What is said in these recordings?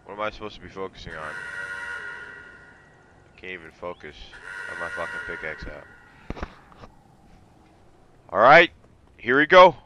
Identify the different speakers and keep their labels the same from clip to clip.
Speaker 1: What am I supposed to be focusing on? I can't even focus. I have my fucking pickaxe out. Alright, here we go.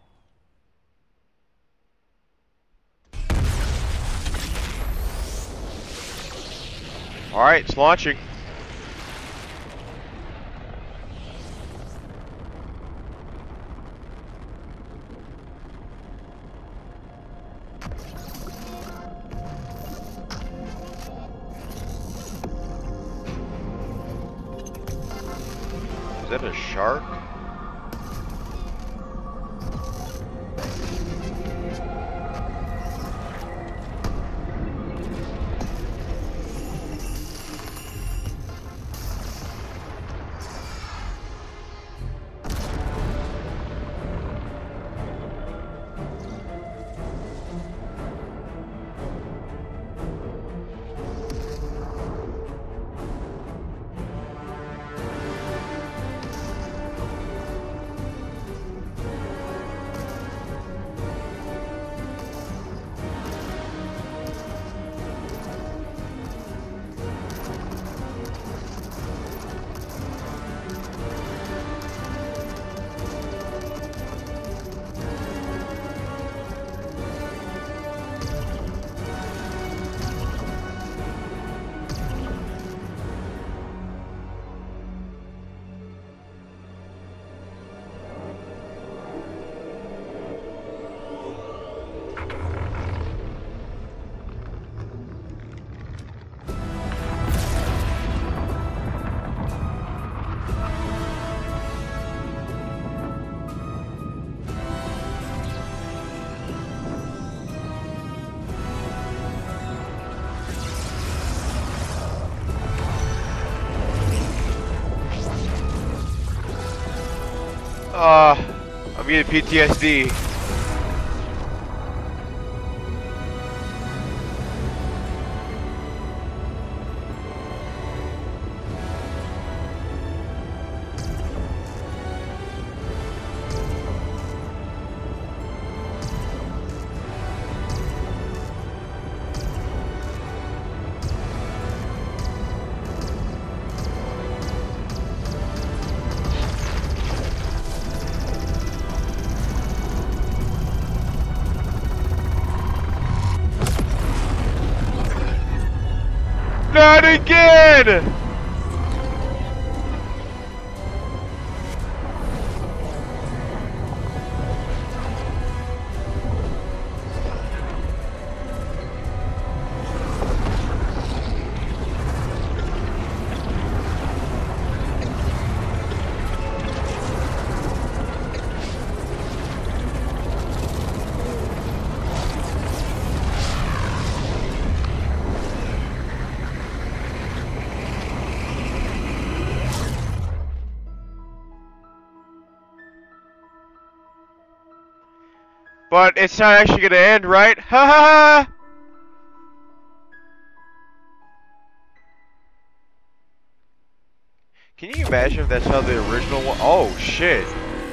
Speaker 1: Alright, it's launching. Is that a shark? I'm getting PTSD. Not again! But it's not actually gonna end, right? Ha ha ha! Can you imagine if that's how the original one? Oh shit!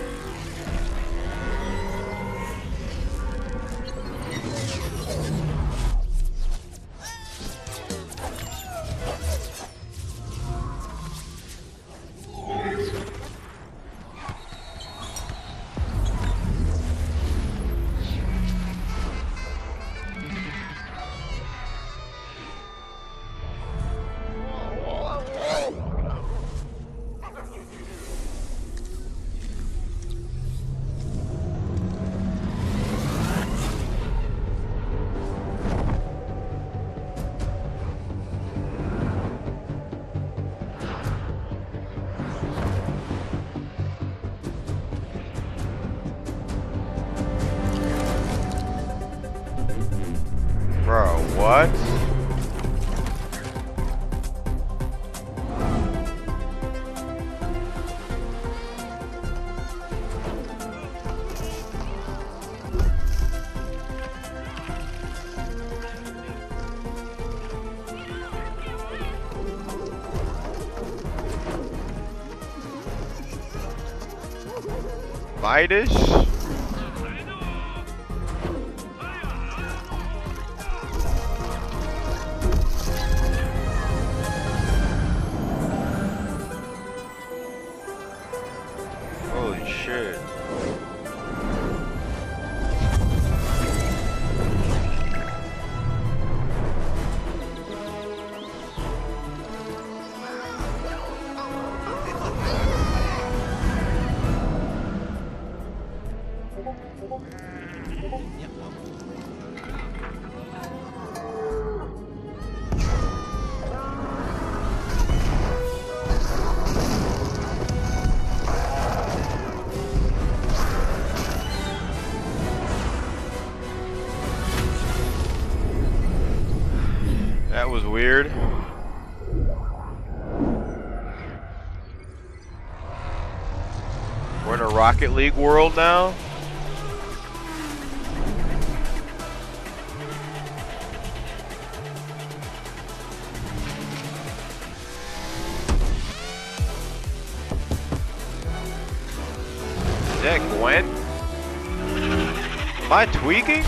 Speaker 1: Bro, what? Midas? That was weird. We're in a Rocket League world now. Is that Gwen? Am I tweaking?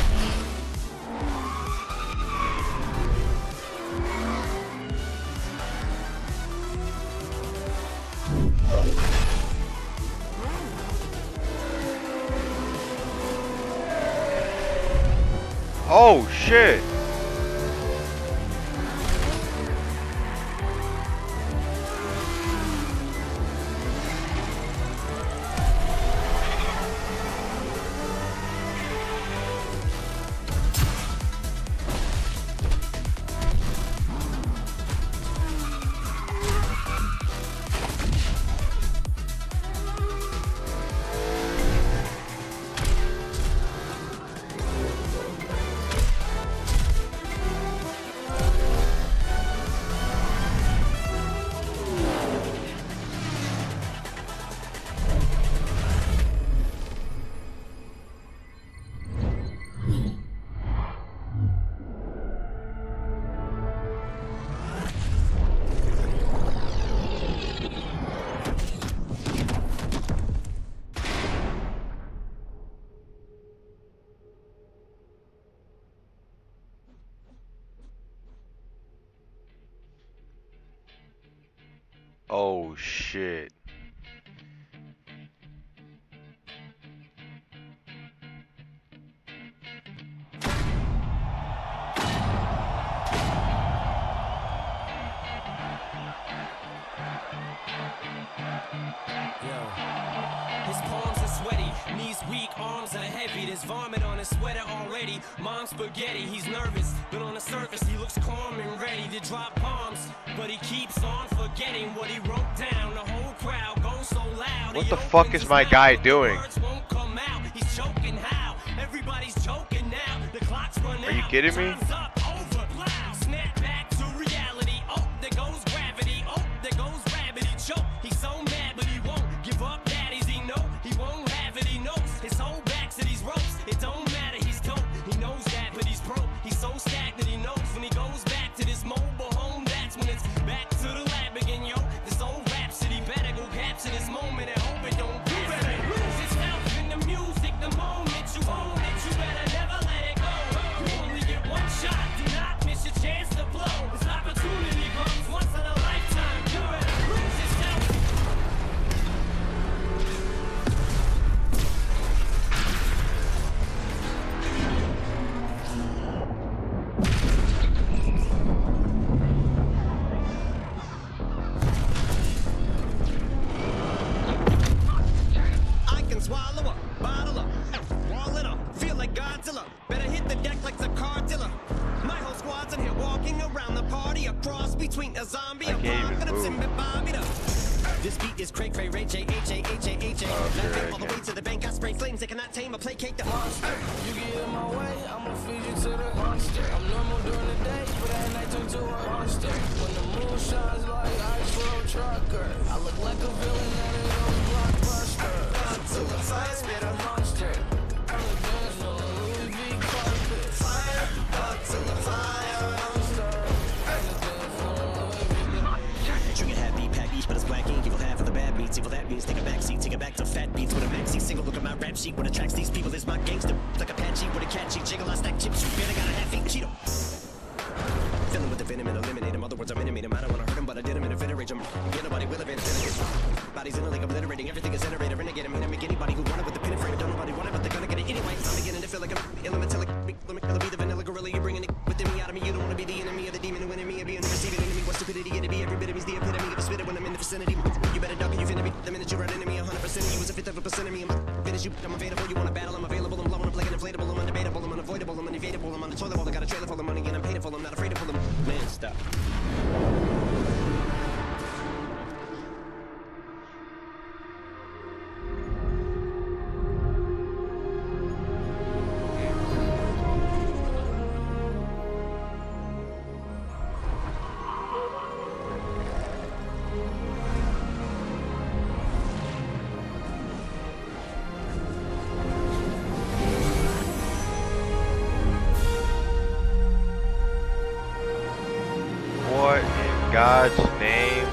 Speaker 1: Oh shit! Oh shit.
Speaker 2: His palms are sweaty, knees weak, arms are heavy. There's vomit on his sweater already. Mom's spaghetti, he's nervous, but on the surface he looks calm and ready to drop bombs. But he keeps on forgetting what he wrote down. The whole crowd goes so loud.
Speaker 1: What the fuck is my guy doing?
Speaker 2: Won't come out. He's choking how? Everybody's choking now. The clock's run out.
Speaker 1: Are you kidding me?
Speaker 2: Time's up, over, loud. Snap back to reality. Oh, there goes gravity. Oh, there goes gravity. Choke. He's so mad, but he won't give up. Daddies, he know he won't have it. He knows his whole back to these ropes. It don't matter. He's dope. He knows that, but he's broke. He's so stagnant. He knows when he goes back to this mobile home. That's when it's back to the lab again, yo. This old rhapsody better go capture this moment and hope it don't pass. You better lose yourself in the music. The moment you own it, you better never let it go. You only get one shot. Do not miss your chance to blow. This opportunity comes once in a lifetime. You better lose yourself. I can swallow up, bottle up, wall it up, feel like Godzilla. Better hit the deck like the cartilla. My whole squad's in here walking around the party, a cross between a zombie, a apocalypse, and Bobby. This beat is cray cray, Ray J, H-A-H-A-H-A. All the way to the bank, I spray flames, they cannot tame or placate the monster.
Speaker 3: You get in my way, I'ma feed you to the monster. I'm normal during the day, but at night turn to a monster. When the moon shines like ice road trucker, I look like a villain out of those blockbusters. To the fire, spit a monster. I'm a dance on a Louis V carpet. Fire, up to the fire, monster. I'm a dance on a Louis V.
Speaker 2: Trigger happy, pack each, but it's black ink. Evil half of the bad beats. Evil that means take a backseat, take it back to fat beats with a maxi single. Look at my rap sheet. What attracts these people is my gangster. Like Apache with a catchy jiggle. I stack chips. You better got a half-eat Cheeto. Filling with the venom and eliminate him. Other words, I'm intimate him. I don't wanna hurt him, but I did him in a fit of rage. Get nobody will evade it. Bodies in a league obliterating. Everything is iterator. Renegade him. Hit him. Make anybody who wanted with the pin and frame. Don't nobody want it, but they're gonna get it anyway. I'm beginning to feel like I'm elementally. Let me be the vanilla gorilla. You're bringing it within me out of me. You don't wanna be the enemy of the demon who enemy of being the receiving enemy. What stupidity it'd be? Every bit of me's the epitome of a spitter when I'm in the vicinity. You better duck or you finna be. The minute you run into me, 100% of you was a fifth of a percent of me. I'm finish you. I'm available. You wanna battle? I'm available. I'm blowing up like an inflatable. I'm undebatable. I'm unavoidable. I'm unevadable. I'm on the toilet bowl. I got a trailer full of money and I'm paid for. I'm not afraid to pull them. Man, stop.
Speaker 1: God's name.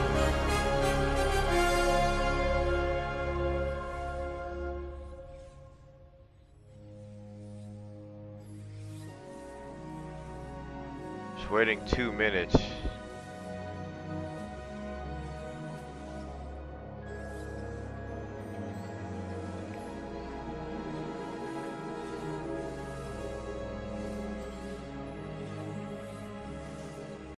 Speaker 1: Just waiting 2 minutes.